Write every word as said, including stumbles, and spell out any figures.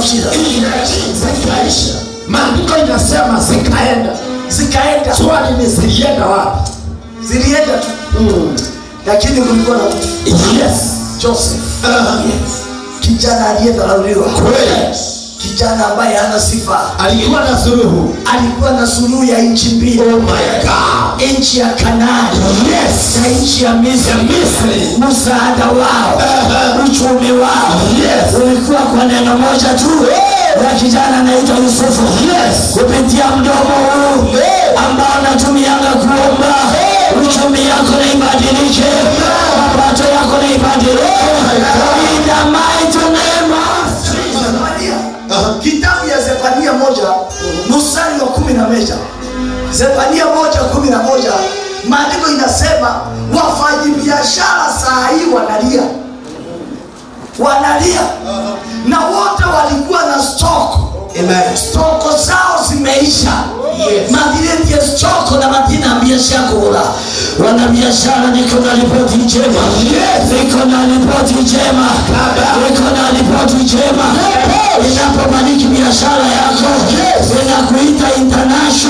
shida. Zikaisha. Maandiko inasema zikaenda. Zikaenda. Swali ni zilienda wapi? Zilienda tu. Mm. Lakini kulikuwa na Yes. Joseph. Uh, Yes. Kijana aliyedharauliwa. Kweli. Kijana ambaye hana sifa. Alikuwa na suluhu. Alikuwa na suluhu ya nchi mbili. Oh my God. Nchi ya Kanaani. Yes. Na nchi ya Misri. Misri. Msaada wao. Uh-huh. Uchumi wao. Yes. Ulikuwa kwa neno moja tu. Ya kijana anaitwa Yusufu. Yes. Kupitia mdomo huu ambao natumianga kuomba, uchumi yako na ibadilike, mapato yako na ibadilike. In the mighty name of Jesus. Kitabu ya Zefania moja mstari wa kumi na moja. Zefania moja kumi na moja. Maandiko inasema wafanyabiashara saa hii wanalia. Wanalia. Na wote walikuwa na stock. Amen. Stoko zao zimeisha. Yes. Madhiri ya stoko na madina biashara kula. Wana biashara niko na ripoti njema. Yes. Niko na ripoti njema. Niko na ripoti njema. Inapobariki biashara yako. Yes. Inakuita international.